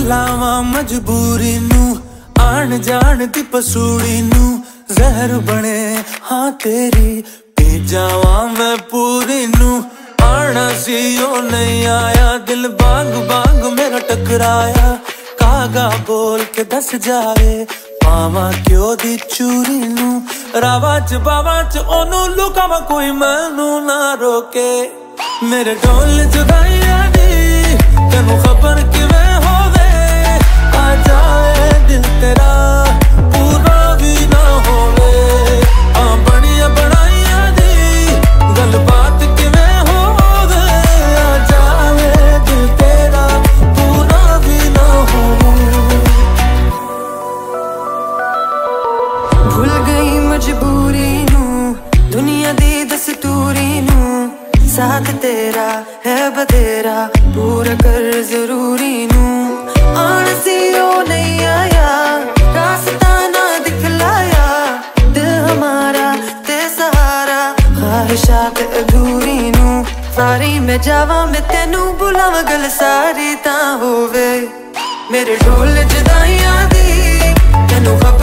लावा मजबूरी नू आन जान दी पसूड़ी नू जहर बने हाँ तेरी पी जावा मैं पूरी नू आना सी ओ नहीं आया दिल बांग बांग मेरा टकराया कागा बोल के दस जाए पावा क्यों दी चूरी नू रावा च बावा च ओनू लुकावा कोई मैनू ना रोके मेरे ढोल जुदाइया दी तेनू खबर किवें होवे आ जाए दिल तेरा पूरा भी ना होवे आ बनिया बनाइया दी गल बात किवें होवे आ जाए दिल तेरा पूरा भी ना होवे भूल गई मजबूरी नू दुनिया दी दस्तूरी नू साथ तेरा है बतेरा पूरा कर जरूरी नू आन सी ओ नहीं आया रास्ता ना दिखलाया दिल हमारा ते सहारा ख्वाहिशात अधूरी नू सारी मैं जावा मैं तेनू बुलावा गल सारी ता होवे मेरे ढोल जुदाइयां दी तेनू